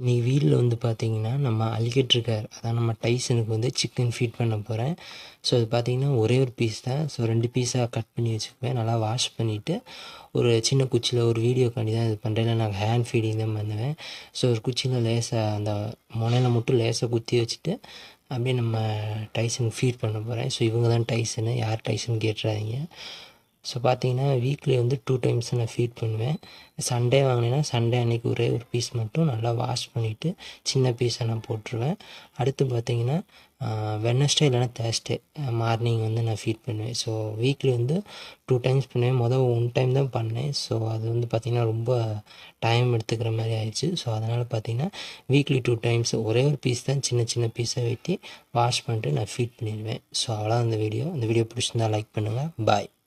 இன்னைக்கு வீட்டில் வந்து பார்த்தீங்கன்னா நம்ம அலிகேட்டர் கேர் அதான் நம்ம டைசனுக்கு வந்து சிக்கன் ஃபீட் பண்ண போகிறேன். ஸோ அது பார்த்தீங்கன்னா ஒரே ஒரு பீஸ் தான். ஸோ 2 பீஸாக கட் பண்ணி வச்சுக்குவேன். நல்லா வாஷ் பண்ணிவிட்டு ஒரு சின்ன குச்சியில் ஒரு வீடியோக்காண்டி தான் இது பண்ணுறேன். நான் ஹேண்ட் ஃபீடிங் தான் பண்ணுவேன். ஸோ ஒரு குச்சியில் லேசாக அந்த முனையில் மட்டும் லேசாக குத்தி வச்சுட்டு அப்படியே நம்ம டைசனுக்கு ஃபீட் பண்ண போகிறேன். ஸோ இவங்க தான் டைசனு, யார் டைசன் கேட்டுறாதீங்க. ஸோ பார்த்தீங்கன்னா வீக்லி வந்து 2 டைம்ஸ் நான் ஃபீட் பண்ணுவேன். சண்டே வாங்கினேன்னா சண்டே அன்றைக்கி ஒரே ஒரு பீஸ் மட்டும் நல்லா வாஷ் பண்ணிவிட்டு சின்ன பீஸை நான் போட்டுருவேன். அடுத்து பார்த்தீங்கன்னா வெட்னஸ்டே இல்லைனா தேர்ஸ்டே மார்னிங் வந்து நான் ஃபீட் பண்ணுவேன். ஸோ வீக்லி வந்து 2 டைம்ஸ் பண்ணுவேன். 1 டைம் தான் பண்ணேன். ஸோ அது வந்து பார்த்திங்கன்னா ரொம்ப டைம் எடுத்துக்கிற மாதிரி ஆயிடுச்சு. ஸோ அதனால் பார்த்திங்கன்னா வீக்லி 2 டைம்ஸ் ஒரே ஒரு பீஸ் தான் சின்ன சின்ன பீஸை வெட்டி வாஷ் பண்ணிட்டு நான் ஃபீட் பண்ணிடுவேன். ஸோ அவ்வளோ அந்த வீடியோ பிடிச்சிருந்தா லைக் பண்ணுங்கள். பாய்.